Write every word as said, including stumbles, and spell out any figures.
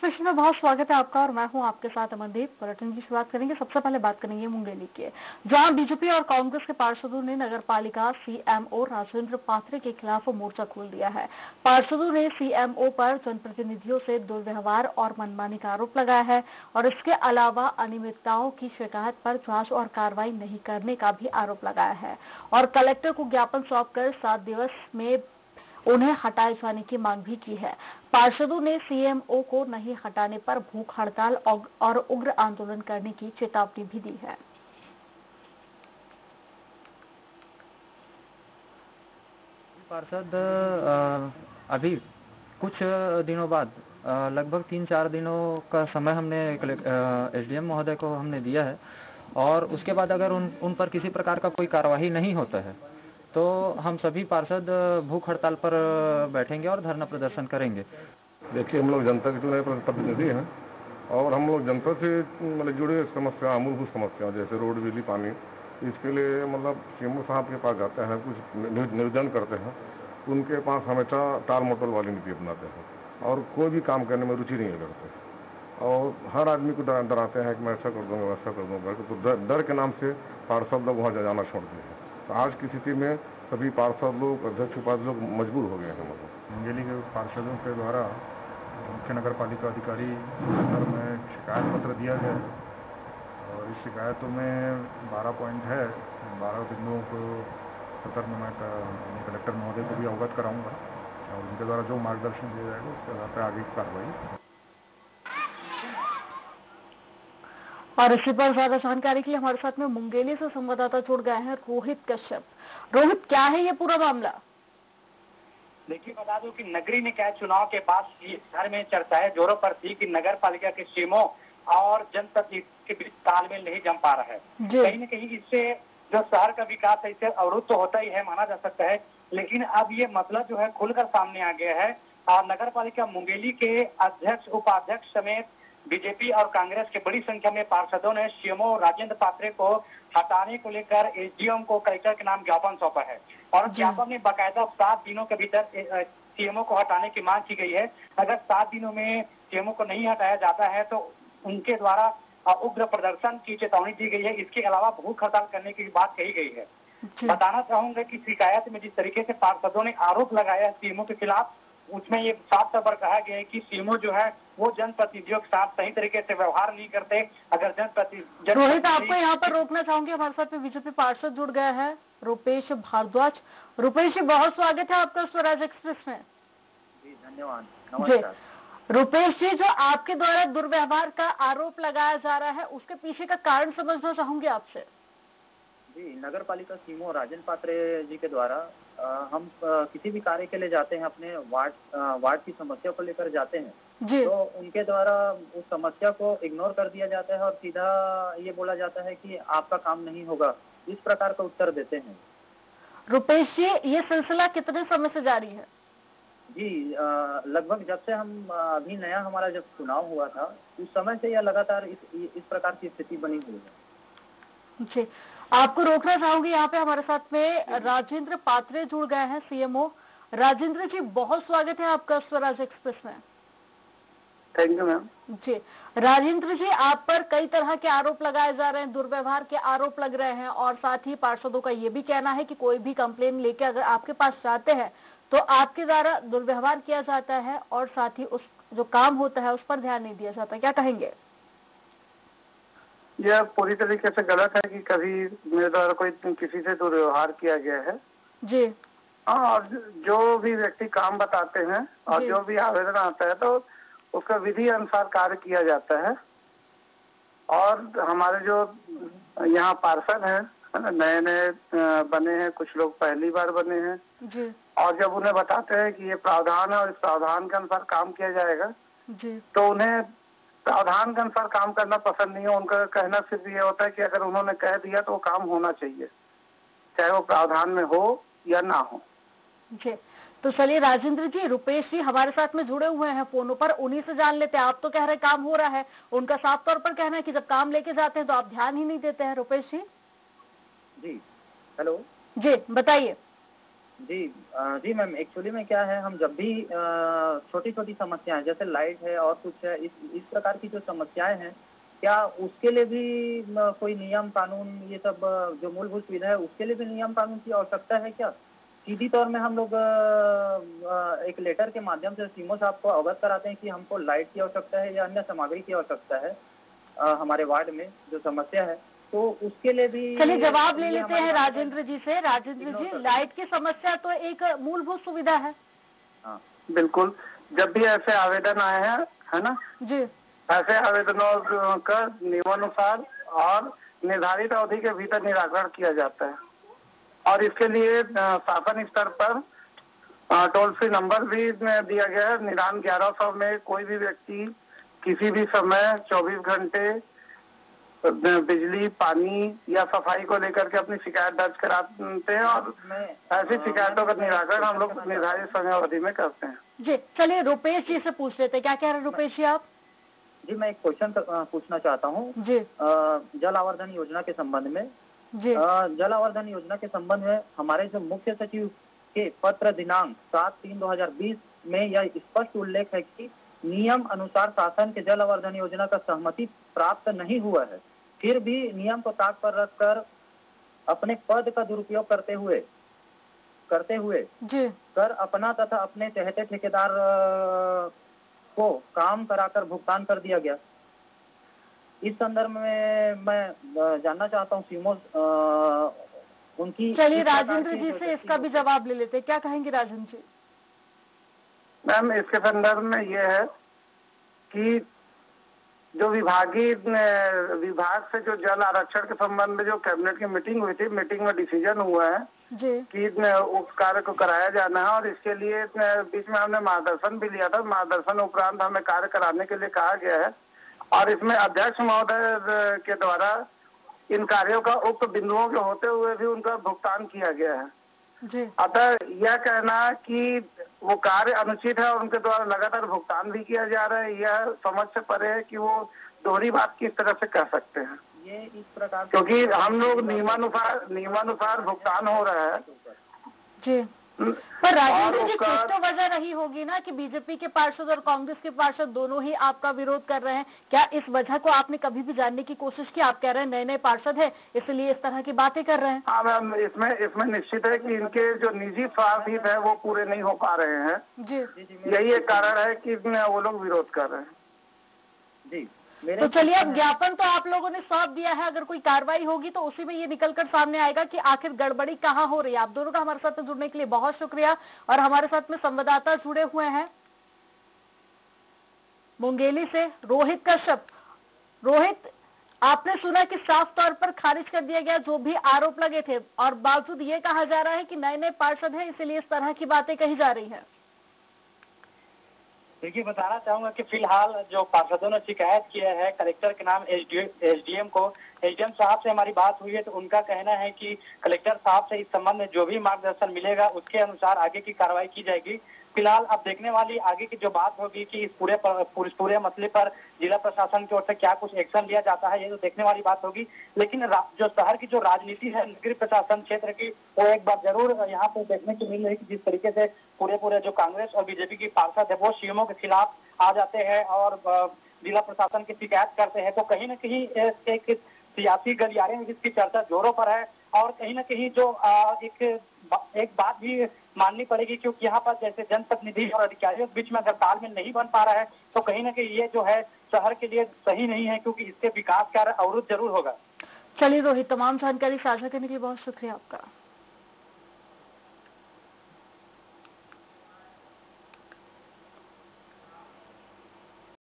Bulletin में बहुत स्वागत है आपका और मैं हूं आपके साथ अमनदीप। बुलेटिन की शुरुआत करेंगे। सबसे पहले बात करेंगे मुंगेली की, जहां बीजेपी और कांग्रेस के पार्षदों ने नगर पालिका सीएमओ राजेंद्र पात्रे के खिलाफ मोर्चा खोल दिया है। पार्षदों ने सीएमओ पर जनप्रतिनिधियों से दुर्व्यवहार और मनमानी का आरोप लगाया है और इसके अलावा अनियमितताओं की शिकायत पर जांच और कार्रवाई नहीं करने का भी आरोप लगाया है और कलेक्टर को ज्ञापन सौंपकर सात दिवस में उन्हें हटाए जाने की मांग भी की है। पार्षदों ने सीएमओ को नहीं हटाने पर भूख हड़ताल और उग्र आंदोलन करने की चेतावनी भी दी है। पार्षद अभी कुछ दिनों बाद लगभग तीन चार दिनों का समय हमने एसडीएम महोदय को हमने दिया है और उसके बाद अगर उन उन पर किसी प्रकार का कोई कार्यवाही नहीं होता है तो हम सभी पार्षद भूख हड़ताल पर बैठेंगे और धरना प्रदर्शन करेंगे। देखिए, हम लोग जनता के चुने प्रतिनिधि हैं और हम लोग जनता से मतलब जुड़े समस्या, मूलभूत समस्या जैसे रोड, बिजली, पानी, इसके लिए मतलब सीएमओ साहब के पास जाते हैं, कुछ निवेदन करते हैं। उनके पास हमेशा टाल मटोल वाली नीति अपनाते हैं और कोई भी काम करने में रुचि नहीं करते और हर आदमी को डराते हैं कि मैं ऐसा कर दूंगा, वैसा कर दूंगा। तो डर, डर के नाम से पार्षद लोग वहाँ जाना छोड़ दिए हैं। तो आज की स्थिति में सभी पार्षद लोग, अध्यक्ष उपाध्यक्ष लोग मजबूर हो गए हैं। मतलब मुंगेली के पार्षदों के द्वारा मुख्य नगर पालिका अधिकारी में शिकायत पत्र दिया गया है और इस शिकायतों में बारह पॉइंट है। बारह बिंदुओं को सत्र में मैं कलेक्टर महोदय को भी अवगत कराऊंगा और उनके द्वारा जो मार्गदर्शन दिया जाएगा उसके आधार पर आगे की कार्रवाई। और इसी पर ज्यादा जानकारी के लिए हमारे साथ में मुंगेली से संवाददाता जुड़ गए हैं रोहित कश्यप। रोहित, क्या है ये पूरा मामला? देखिए, बता दूं कि नगरीय निकाय चुनाव के बाद शहर में चर्चाएं जोरों पर थी कि नगर पालिका के सीएमओ और जनप्रतिनिधि के बीच तालमेल नहीं जम पा रहा है। कहीं न कहीं इससे जो शहर का विकास है इससे अवरुद्ध तो होता ही है, माना जा सकता है, लेकिन अब ये मसला जो है खुलकर सामने आ गया है और नगर पालिका मुंगेली के अध्यक्ष, उपाध्यक्ष समेत बीजेपी और कांग्रेस के बड़ी संख्या में पार्षदों ने सीएमओ राजेंद्र पात्रे को हटाने को लेकर एसडीएम को कलेक्टर के नाम ज्ञापन सौंपा है और ज्ञापन में बाकायदा सात दिनों के भीतर सीएमओ को हटाने की मांग की गई है। अगर सात दिनों में सीएमओ को नहीं हटाया जाता है तो उनके द्वारा उग्र प्रदर्शन की चेतावनी दी गई है। इसके अलावा भूख हड़ताल करने की बात कही गई है। बताना चाहूंगा कि शिकायत में जिस तरीके से पार्षदों ने आरोप लगाया है सीएमओ के खिलाफ, उसमें ये साफ तौर पर कहा गया है कि सीएमओ जो है वो जनप्रतिनिधियों के साथ सही तरीके से व्यवहार नहीं करते। अगर जनप्रतिनिधि रोहित, आपको यहाँ पर रोकना चाहूंगी, हमारे साथ में बीजेपी पार्षद जुड़ गए हैं रुपेश भारद्वाज। रुपेश जी, बहुत स्वागत है आपका स्वराज एक्सप्रेस में। जी धन्यवाद, नमस्कार। रुपेश जी, जो आपके द्वारा दुर्व्यवहार का आरोप लगाया जा रहा है उसके पीछे का कारण समझना चाहूंगी आपसे। जी, नगर पालिका सीएमओ राजेंद्र पात्रे जी के द्वारा आ, हम आ, किसी भी कार्य के लिए जाते हैं, अपने वार्ड वार्ड की समस्या को लेकर जाते हैं जी। तो उनके द्वारा उस समस्या को इग्नोर कर दिया जाता है और सीधा ये बोला जाता है कि आपका काम नहीं होगा, इस प्रकार का उत्तर देते हैं। रुपेश जी, ये सिलसिला कितने समय से जारी है? जी, लगभग जब से हम अभी नया हमारा जब चुनाव हुआ था उस समय से यह लगातार इस इस प्रकार की स्थिति बनी हुई है। जी, आपको रोकना चाहूंगी, यहाँ पे हमारे साथ में राजेंद्र पात्रे जुड़ गए हैं, सीएमओ। राजेंद्र जी, बहुत स्वागत है आपका स्वराज एक्सप्रेस में। Thank you ma'am. जी, राजेंद्र जी, आप पर कई तरह के आरोप लगाए जा रहे हैं, दुर्व्यवहार के आरोप लग रहे हैं और साथ ही पार्षदों का ये भी कहना है कि कोई भी कंप्लेन लेके अगर आपके पास जाते हैं तो आपके द्वारा दुर्व्यवहार किया जाता है और साथ ही उस जो काम होता है उस पर ध्यान नहीं दिया जाता। क्या कहेंगे? यह पूरी तरीके से गलत है कि कभी मेरे द्वारा कोई किसी से दुर्व्यवहार किया गया है। जी हाँ, और जो भी व्यक्ति काम बताते हैं और जो भी आवेदन आता है तो उसका विधि अनुसार कार्य किया जाता है। और हमारे जो यहाँ पार्षद हैं, नए नए बने हैं, कुछ लोग पहली बार बने हैं जी। और जब उन्हें बताते हैं कि ये प्रावधान है और इस प्रावधान के अनुसार काम किया जाएगा जी, तो उन्हें प्रावधान के अनुसार काम करना पसंद नहीं है। उनका कहना सिर्फ ये होता है कि अगर उन्होंने कह दिया तो वो काम होना चाहिए, चाहे वो प्रावधान में हो या ना हो। जी, तो चलिए राजेंद्र जी, रुपेश जी हमारे साथ में जुड़े हुए हैं फोनों पर, उन्हीं से जान लेते हैं। आप तो कह रहे काम हो रहा है, उनका साफ तौर पर कहना है कि जब काम लेके जाते हैं तो आप ध्यान ही नहीं देते हैं। रुपेश जी। जी, हेलो। जी, बताइए। जी अ, जी मैम, एक्चुअली में क्या है, हम जब भी छोटी छोटी समस्याएं जैसे लाइट है और कुछ है, इस इस प्रकार की जो समस्याएं हैं, क्या उसके लिए भी अ, कोई नियम कानून ये सब अ, जो मूलभूत सुविधा है उसके लिए भी नियम कानून की आवश्यकता है क्या? सीधी तौर में हम लोग अ, अ, एक लेटर के माध्यम से सीएमओ साहब को अवगत कराते हैं कि हमको लाइट की आवश्यकता है या अन्य सामग्री की आवश्यकता है अ, हमारे वार्ड में जो समस्या है, तो उसके लिए भी चलिए जवाब ले ये लेते हमारी हैं बात राजेंद्र जी से। राजेंद्र इग्नोर जी, कर लाइट की समस्या तो एक मूलभूत सुविधा है। हाँ बिल्कुल, जब भी ऐसे आवेदन आए हैं, है ना, जी ऐसे आवेदनों का नियमानुसार और निर्धारित अवधि के भीतर निराकरण किया जाता है। और इसके लिए अ, शासन स्तर पर टोल फ्री नंबर भी दिया गया है। निदान ग्यारह सौ में कोई भी व्यक्ति किसी भी समय चौबीस घंटे अ, बिजली, पानी या सफाई को लेकर के अपनी शिकायत दर्ज कराते हैं और मैं ऐसी अ, शिकायतों का मैं- निराकरण हम लोग निर्धारित समय अवधि में करते हैं। जी, चलिए रुपेश जी से पूछ लेते हैं। क्या कह रहे हैं रुपेश जी आप? जी मैं एक क्वेश्चन पूछना चाहता हूँ जी अ, जल आवर्धन योजना के संबंध में। जी अ, जल आवर्धन योजना के संबंध में हमारे जो मुख्य सचिव के पत्र दिनांक सात तीन दो हजार बीस में यह स्पष्ट उल्लेख है कि नियम अनुसार शासन के जल आवर्धन योजना का सहमति प्राप्त नहीं हुआ है, फिर भी नियम को ताक पर रखकर अपने पद का दुरुपयोग करते हुए करते हुए जी कर अपना तथा अपने चहेते ठेकेदार अ, को काम कराकर भुगतान कर दिया गया। इस संदर्भ में मैं अ, जानना चाहता हूँ सीएमओ अ, उनकी चलिए इस प्रकार राजेंद्र की जी जो से इसका भी व्यक्ति- जवाब ले लेते हैं। क्या कहेंगे राजेंद्र जी? मैम, इसके संदर्भ में ये है कि जो विभागीय अ, विभाग से जो जल आरक्षण के संबंध में जो कैबिनेट की मीटिंग हुई थी, मीटिंग में डिसीजन हुआ है जी कि अ, उस कार्य को कराया जाना है और इसके लिए अ, बीच में हमने मार्गदर्शन भी लिया था। मार्गदर्शन उपरांत हमें कार्य कराने के लिए कहा गया है और इसमें अध्यक्ष महोदय अ, के द्वारा इन कार्यों का उक्त बिंदुओं के होते हुए भी उनका भुगतान किया गया है। जी अतः यह कहना कि वो कार्य अनुचित है और उनके द्वारा लगातार भुगतान भी किया जा रहा है, यह समझ से परे है कि वो दोहरी बात किस तरह से कर सकते हैं, ये इस प्रकार से- क्योंकि हम लोग नियमानुसार नियमानुसार भुगतान हो रहा है। जी पर राजेंद्र और जी, कुछ उसका- तो वजह रही होगी ना कि बीजेपी के पार्षद और कांग्रेस के पार्षद दोनों ही आपका विरोध कर रहे हैं। क्या इस वजह को आपने कभी भी जानने की कोशिश की? आप कह रहे हैं नए नए पार्षद है इसलिए इस तरह की बातें कर रहे हैं। हाँ मैम, इसमें इसमें निश्चित है कि इनके जो निजी स्वार्थ हित है वो पूरे नहीं हो पा रहे हैं। जी जी जी मेरे- यही एक कारण है कि वो लोग विरोध कर रहे हैं। जी मेरे तो चलिए अब प्रश्न है- ज्ञापन तो आप लोगों ने सौंप दिया है, अगर कोई कार्रवाई होगी तो उसी में ये निकल कर सामने आएगा कि आखिर गड़बड़ी कहाँ हो रही है। आप दोनों का हमारे साथ में जुड़ने के लिए बहुत शुक्रिया। और हमारे साथ में संवाददाता जुड़े हुए हैं मुंगेली से रोहित कश्यप। रोहित, आपने सुना कि साफ तौर पर खारिज कर दिया गया जो भी आरोप लगे थे और बावजूद ये कहा जा रहा है कि नए नए पार्षद हैं इसलिए इस तरह की बातें कही जा रही है। देखिए, बताना चाहूंगा कि फिलहाल जो पार्षदों ने शिकायत किया है कलेक्टर के नाम एसडीएम को, एसडीएम साहब से हमारी बात हुई है तो उनका कहना है कि कलेक्टर साहब से इस संबंध में जो भी मार्गदर्शन मिलेगा उसके अनुसार आगे की कार्रवाई की जाएगी। फिलहाल अब देखने वाली आगे की जो बात होगी कि इस पूरे पर, पूरे पूरे मसले पर जिला प्रशासन की ओर से क्या कुछ एक्शन लिया जाता है, ये तो देखने वाली बात होगी। लेकिन जो शहर की जो राजनीति है नगरीय प्रशासन क्षेत्र की, वो एक बार जरूर यहाँ पे देखने को मिल रही है कि जिस तरीके से पूरे पूरे जो कांग्रेस और बीजेपी की पार्षद है वो सीएमओ के खिलाफ आ जाते हैं और जिला प्रशासन की शिकायत करते हैं, तो कहीं न कहीं एक सियासी गलियारे में जिसकी चर्चा जोरों पर है। और कहीं न कहीं जो एक एक बात भी माननी पड़ेगी, क्योंकि यहाँ पर जैसे जनप्रतिनिधि और अधिकारियों के बीच में अगर तालमेल नहीं बन पा रहा है तो कहीं न कहीं ये जो है शहर के लिए सही नहीं है, क्योंकि इसके विकास कार्य अवरुद्ध जरूर होगा। चलिए रोहित, तमाम जानकारी साझा करने के लिए बहुत शुक्रिया आपका।